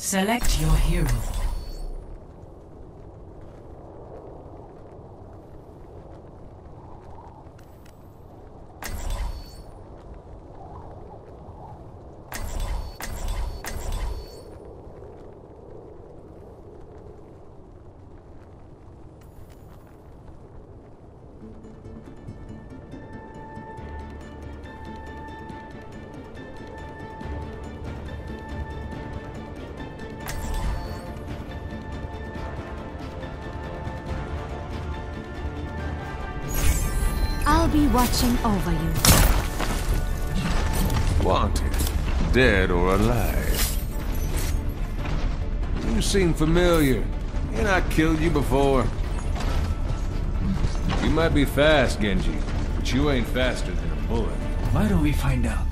Select your hero. I'll be watching over you. Wanted, dead or alive. You seem familiar. Ain't I killed you before? You might be fast, Genji, but you ain't faster than a bullet. Why don't we find out?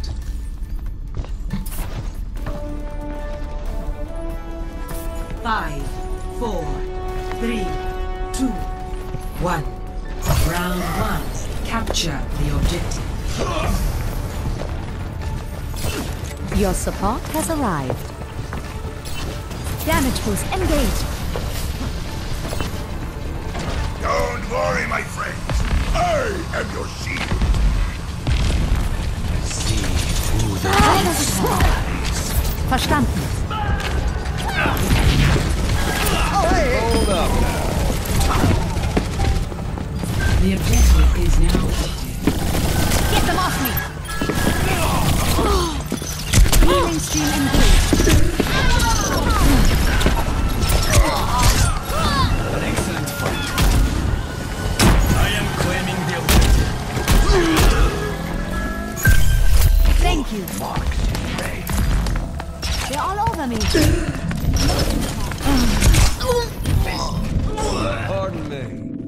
Five, 4, 3, 2, 1. Round 1. Capture the objective. Your support has arrived. Damage boost engaged. Don't worry, my friends. I am your shield. See who the Verstanden. Hold up now. The objective is now active. Get them off me! Healing stream engaged. An excellent fight. I am claiming the objective. Thank you. Mark Ray. They're all over me. Pardon me.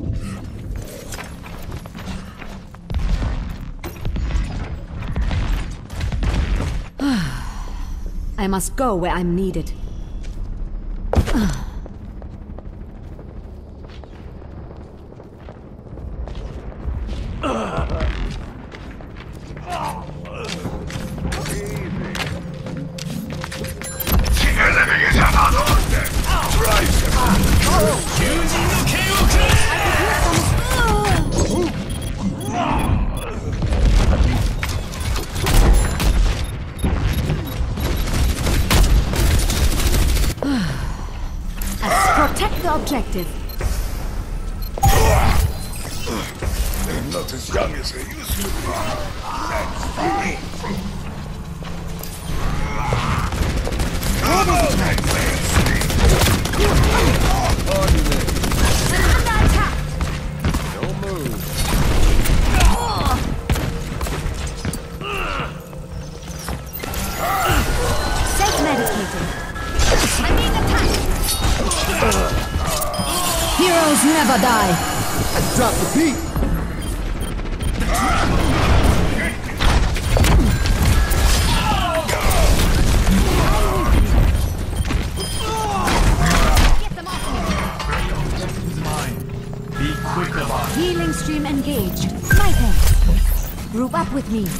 I must go where I'm needed. Protect the objective. They're not as young as they used to be. That's fine. Come on, Pardon me. Under attack. Don't move. Self-medicating. I'm being attacked. Heroes never die. let's drop the beat. Get them off me. Be quick about it. Healing stream engaged. Sniper. Group up with me.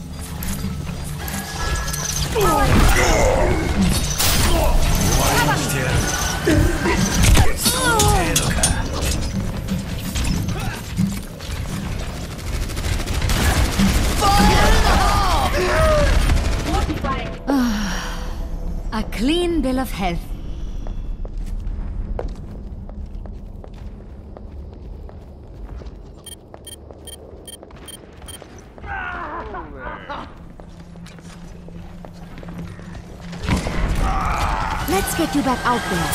A clean bill of health. Let's get you back out there.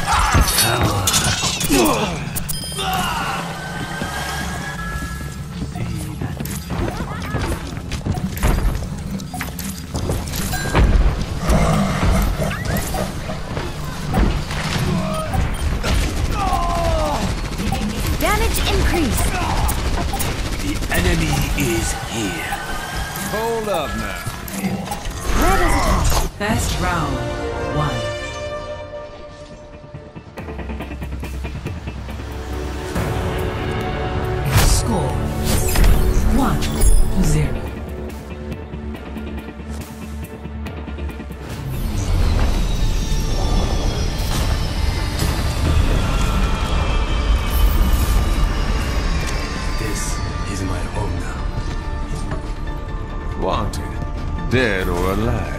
Damage increase. The enemy is here. Hold up now. Where does it go? Best round 1. Score 1-0. dead or alive.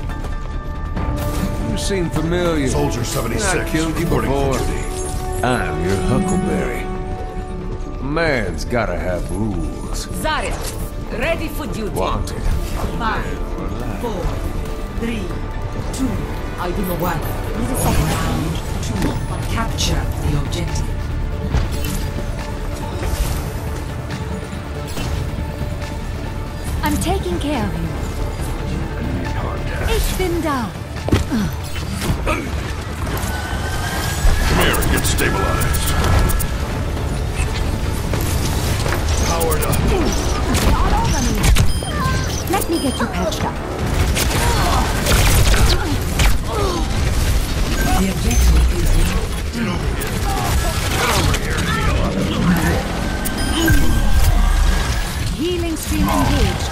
You seem familiar. Soldier I 76, killed you reporting before. for duty. I'm your Huckleberry. A man's gotta have rules. Zarya, ready for duty. Wanted. 5, 4, 3, 2, I do not 1. Need a second. Round 2. Capture the objective. I'm taking care of you. Ich bin da. Come here and get stabilized. Powered up. All over me. Let me get you patched up. The objective is now. Healing stream engaged.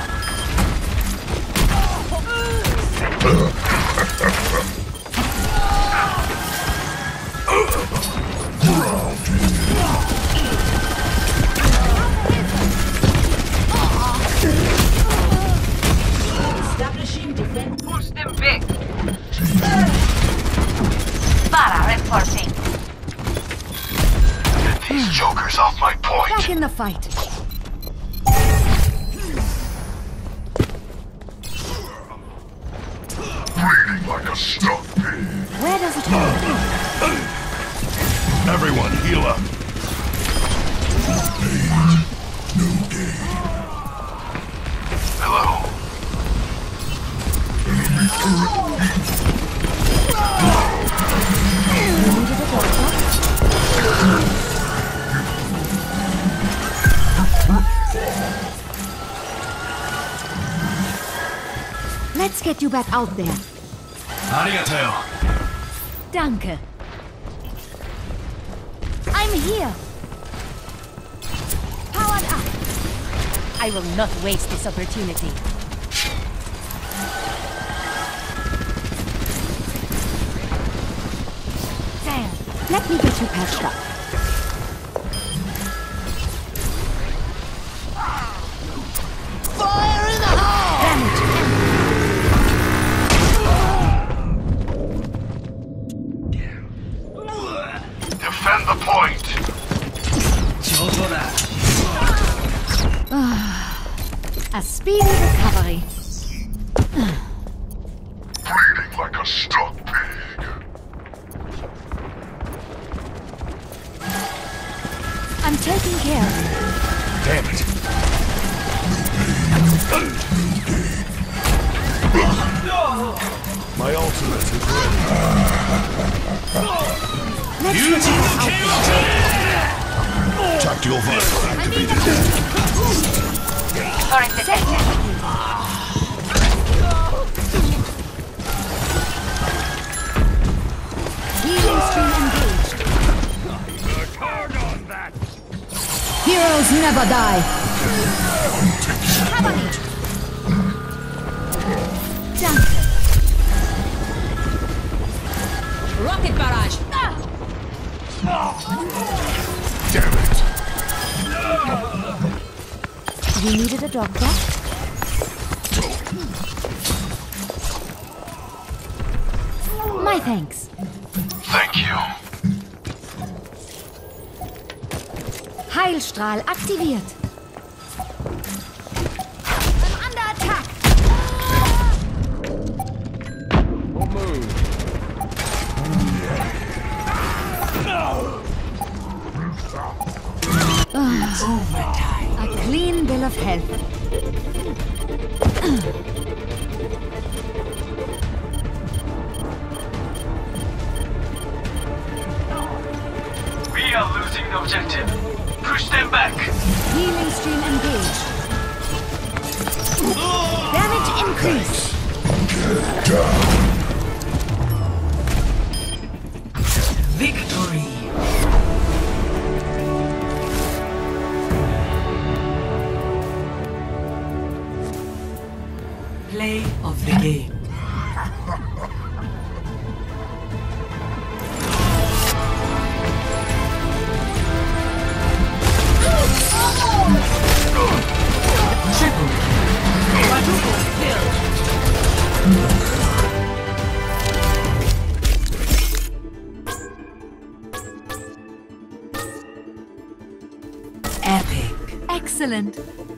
Establishing defense. Push them back. Para reinforcing. These jokers off my point. Back in the fight. Bleeding like a stuck pig. Where does it go? Everyone heal up. Hello. Let's get you back out there. Arigato. Danke. I'm here. Powered up. I will not waste this opportunity. There. Let me get you patched up. Fire in the hole! Damage. Defend the point. A speedy recovery. Bleeding like a stuck pig. I'm taking care of you. Damn it. My ultimate is ready. Let's get you out there. Tactical vital activated. Turret detected. Healing stream engaged. Heroes never die. Cover me. Danke. Rocket barrage. Damn it. You needed a doctor? My thanks. Thank you. Heilstrahl aktiviert. I'm under attack. Don't move. Overtime. A clean bill of health. We are losing the objective. Push them back. Healing stream engaged. Damage increased. Victory. Play of the game. Triple. Quadruple kill. Excellent.